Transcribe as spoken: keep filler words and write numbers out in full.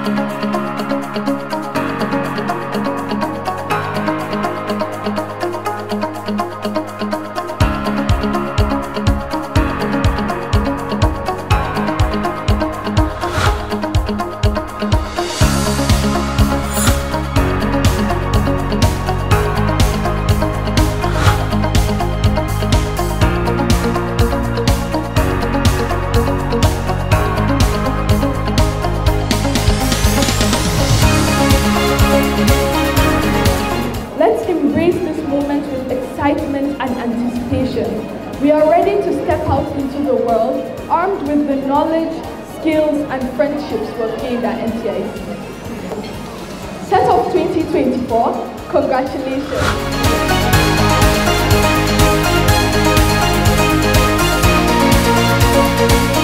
excitement and anticipation. We are ready to step out into the world, armed with the knowledge, skills, and friendships we've gained at N T I C. Set of twenty twenty-four, congratulations!